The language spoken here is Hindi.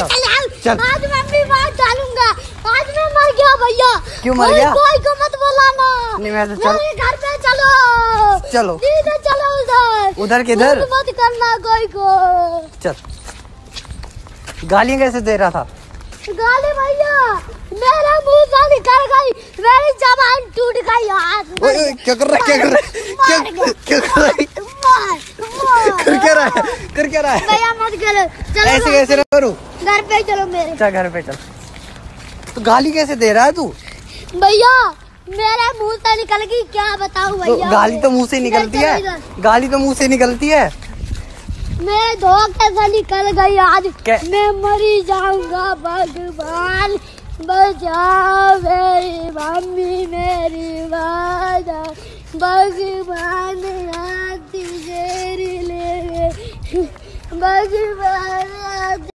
चल चल। आज मैं अपनी बात डालूंगा। आज मैं मर गया भैया। क्यों मर गया? कोई को मत बुलाना। नहीं मैं तो चल। घर पे चलो चलो सीधे चलो उधर। उधर किधर? मत करना कोई को। चल। गालियाँ कैसे दे रहा था? गाली भैया मेरा मुंह से निकल गई, मेरी जबान टूट गई। हाथ ओए क्या कर रहा है? क्या कर रहा है? क्या कर रहा है? कर क्या रहा है? कर क्या रहा है? भैया मत करो। चलो ऐसे कैसे करूँ? घर पे चलो मेरे। चल घर पे चल। तो गाली कैसे दे रहा है तू? भैया मेरे मुंह से निकल गई, क्या बताऊं तो भैया। गाली तो मुंह से निकलती है। गाली तो मुंह से निकलती है। मेरे धोखे से निकल गई आज। क्या? मैं मरी जाऊंगा। भगवान बचाओ मेरी मम्मी मेरी बाजा। भगवान हाथ तेरे ले भगवान।